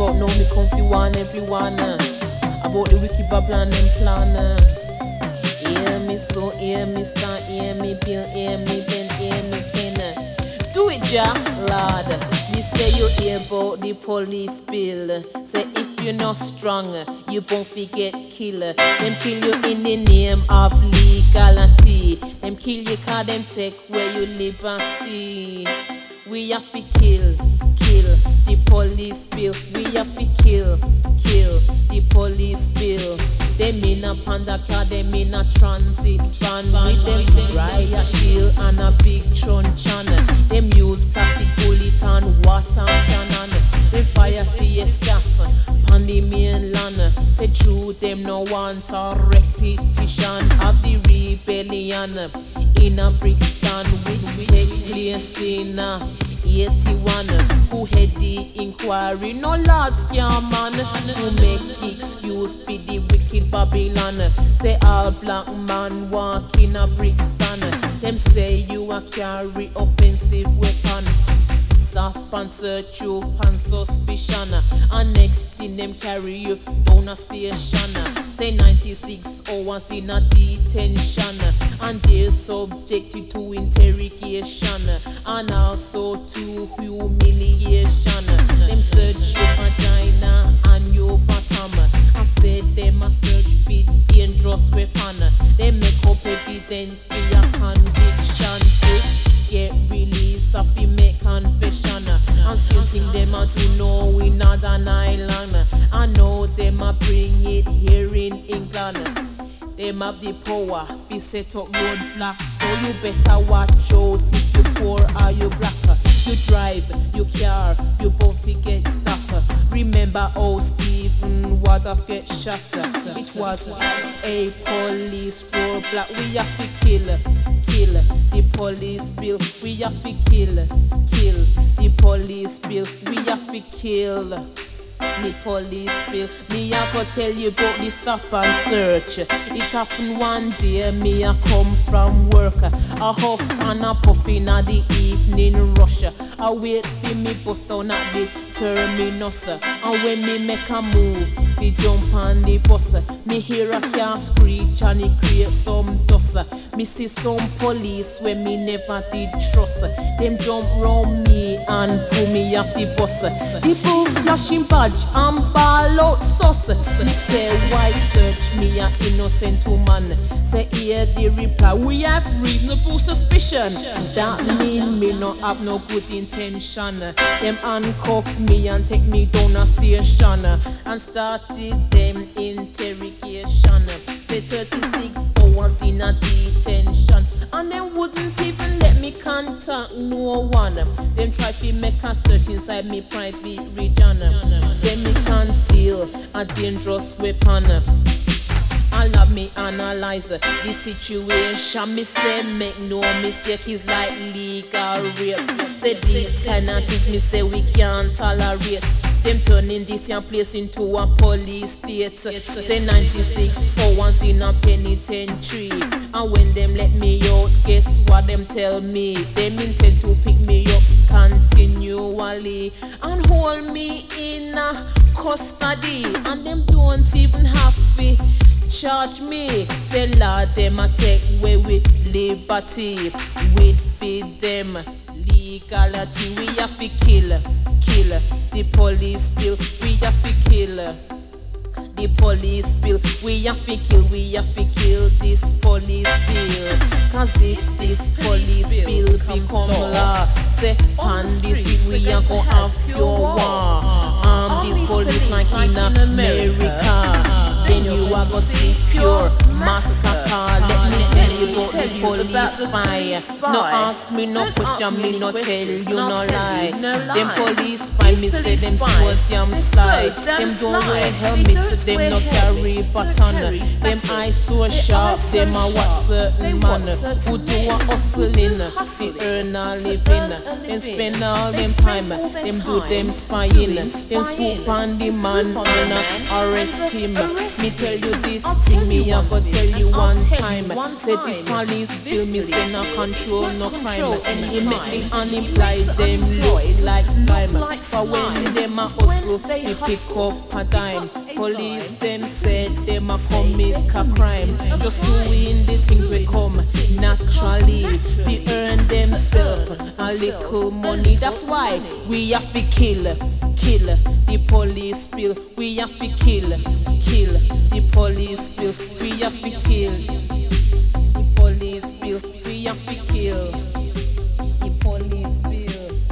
but now me come fi warn everyone about the wicked Babylon and plan. Hear me so, hear me start, hear me bill, hear me Ben, hear me Ken. Do it, Jah, Lord. Me say you hear about the police bill. Say if you're not strong, you won't forget killer. Them kill you in the name of legality. Them kill you cause them take away your liberty. We have to kill the police bill. We have to kill the police bill. Them in a panda car, them in a transit van with them riot shield and a big truncheon. Them use plastic bullet and water cannon. They fire CS gas on the mainland. Say true, them no want a repetition of the rebellion in a Brixton which take place in 81. Who had the inquiry? No lads can man to make excuse for the wicked Babylon. Say all black man walk in a Brixton. Them say you a carry offensive weapon. Stop and search you on suspicion. And next thing them carry you down a station. Say 96 hours in a detention. And they're subjected to interrogation and also to humiliation. Them search your vagina and your bottom. I said them a search for dangerous weapon. They make up evidence for your conviction to get release of the make confession. And still think them a do know in Northern Ireland. I know them a bring it here in England. Them have the power to set up roadblocks, so you better watch out if you poor or you black. You drive, you car, you both get stuck. Remember how Stephen Wadham get shot. It was a police roadblock. We have to kill the police bill. We have to kill the police bill. We have to kill the police bill. Me a go tell you about the stop and search. It happened one day, me a come from work. A huff and a puff in a the evening rush. I wait for me bus down at the terminus. And when me make a move, we jump on the bus. Me hear a car screech and it create some dust. Me see some police when me never did trust. Them jump round me and pull me off the bus. People flashing badge and ball out sus. Me say why search me a innocent woman. Say hear the reply, we have reasonable suspicion. That mean me no have no good intention. Them handcuff me and take me down a station and started them interrogation. Say 36 hours in a detention, and them wouldn't even let me contact no one. Them try to make a search inside me private region. Say me conceal a dangerous weapon. I love me analyze the situation. Me say make no mistake, it's like legal rape. Say these kind of things me say we can't tolerate. Them turning this young place into a police state. Say 96 hours in a penitentiary. And when them let me out, guess what them tell me? Them intend to pick me up continually and hold me in custody. And them don't even have to charge me. Say Lord, them a take away with liberty. With feed them legality. We have to kill the police bill. We have to kill the police bill. We have to kill this police bill. Cause if this police bill become law, say on this we are gonna have your war. This police like in America. Then you are gonna see pure massacre. Let me tell you about the police spy. No ask me no question, me no tell you no lie. Them police spy, me say them swords yam slide. Them don't wear helmets, them no carry baton. Them eyes so sharp, them a watch certain man who do a hustling to earn a living. Them spend all them time, them do them spying. Them swoop on the man and arrest him. Me tell you this thing, me a go tell you one time. Say this Cause police feel me say no control, no crime. And it make the unemployed them look like slime. But when them a hustle, they pick up a dime. Police them said them a commit a crime. Just doing the things we come naturally. They earn themselves a little money. That's why we have to kill the police bill. We have to kill the police bill. We have to kill the police bill. We have to kill the police bill.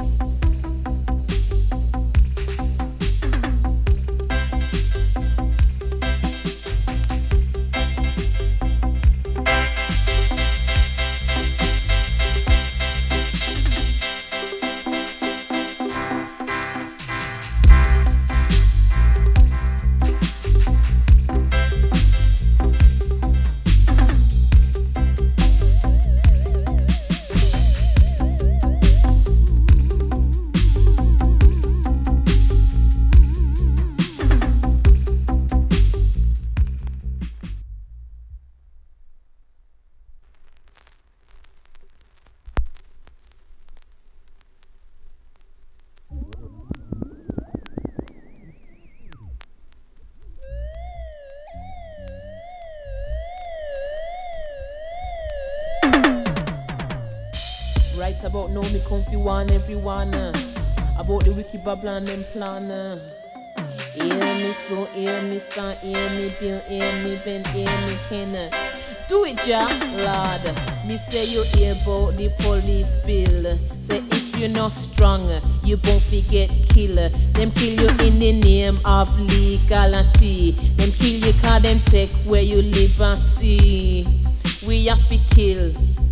Right about now, me come fi warn everyone about the wicked Babylon them plan. Hear me so, hear me start, hear me Bill, hear me Ben, hear me Ken. Do it, Jah, Lord. Me say you hear about the police bill. Say if you're not strong, you won't forget killer. Them kill you in the name of legality. Them kill you 'cause them take away your liberty. We have to kill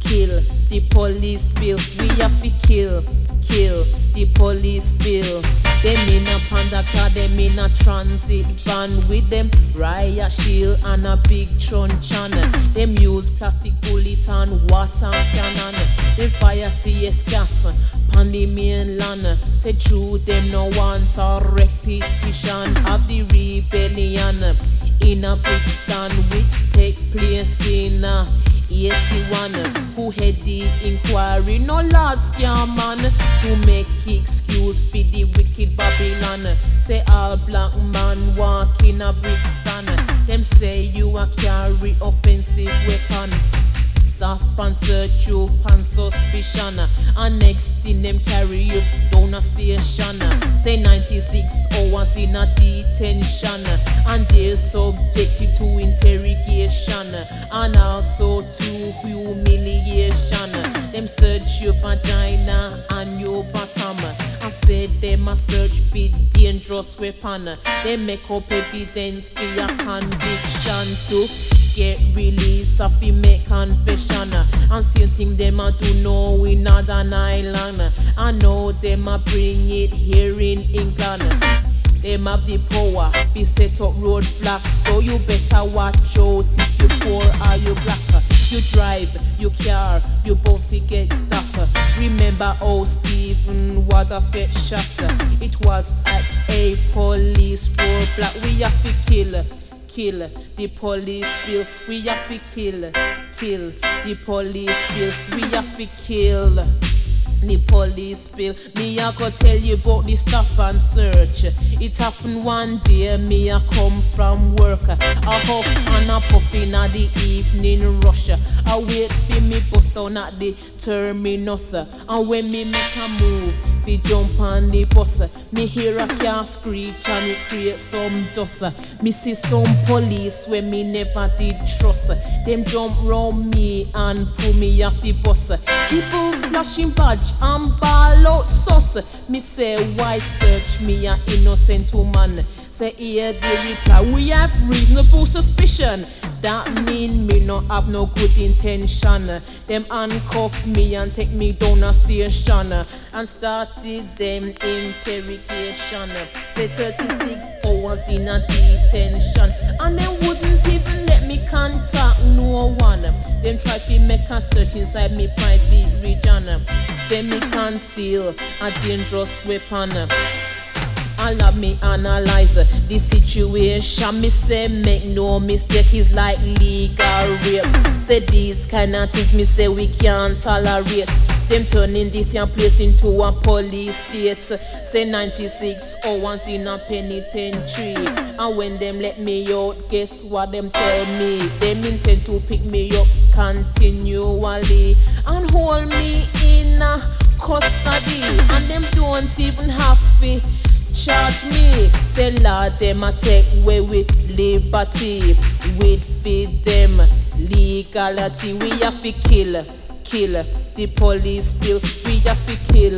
the police bill. We have to kill the police bill. Them in a panda car, them in a transit van with them riot shield and a big truncheon. Them use plastic bullet and water cannon. Them fire CS gas on the mainland. Say true, them no want a repetition of the rebellion in a Brixton which take place in 81. Who head the inquiry? No large scam man to make excuse for the wicked Babylon. Say all black man walk in a Brixton. Them say you a carry offensive weapon. Stop and search you on suspicion. And next thing them carry you down a station. Say 96 hours in a detention. And they're subjected to interrogation. And also to humiliation. Them search your vagina and your bottom. I said them a search for dangerous weapon. They make up evidence for your conviction to get release of the make confession. And same thing them a do now in Northern Ireland. I know them a bring it here in England. Them have the power to set up roadblocks, so you better watch out if you poor or you black. You drive, you car, you both get stuck. Remember how Stephen Wadham get shot? It was at a police roadblock. We have to kill the police bill. We have to kill the police bill. We have to kill the police bill. Me I go tell you about the stop and search. It happened one day, me I come from work. I huff and I puff in at the evening rush. I wait for me bus down at the terminus. And when me make a move, we jump on the bus. Me hear a car screech and it creates some dust. Me see some police when me never did trust. Them jump round me and pull me off the bus. People flashing badge and ball out sus. Me say why search me a innocent woman? Say here they reply, we have reasonable suspicion. That mean me no have no good intention. Them handcuff me and take me down a station and started them interrogation. Say 36 hours in a detention, and they wouldn't even let me contact no one. Them try to make a search inside me private region. Say me conceal a dangerous weapon. I love me analyze the situation. Me say make no mistake, it's like legal rape. Say these kind of things me say we can't tolerate. Them turning this young place into a police state. Say 96 hours in a penitentiary. And when them let me out, guess what them tell me? Them intend to pick me up continually and hold me in custody. And them don't even have to charge me. Say Lord, them a take away with liberty. With feed them legality. We have to kill the police bill. We have to kill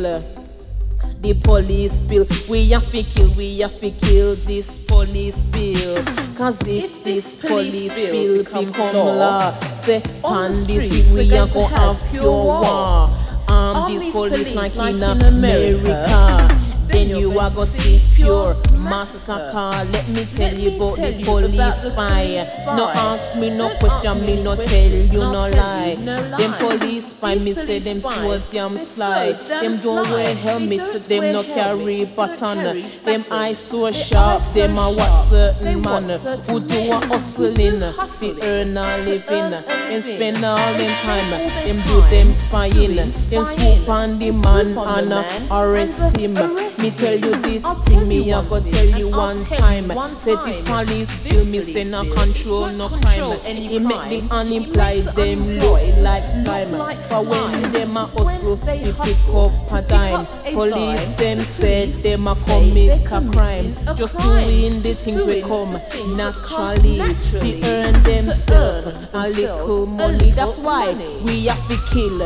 the police bill. We have to kill this police bill. Cause if this police bill become law, say on this we are gonna have pure war. These police like in America. Then you are gonna see pure massacre. Let me tell you about the police spy. No ask me, no question me, no tell you, no lie. Them police spy, me say them swords yam slide. Them don't wear helmets, them no carry baton. Them eyes so sharp, them a watch certain man who do a hustling, fi earn a living. Them spend all them time, them do them spying. Them swoop on the man and arrest him. Me tell you this thing, me I go tell you one time. Say this police bill, me say no control, no crime. It make the unemployed them look like slime. But when them a hustle, they pick up a dime. Police them said them a commit a crime. Just doing the things we come naturally. They earn themselves a little money. That's why we have to kill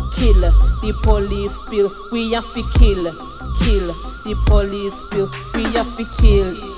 the police bill. We have to kill the police bill. We have to kill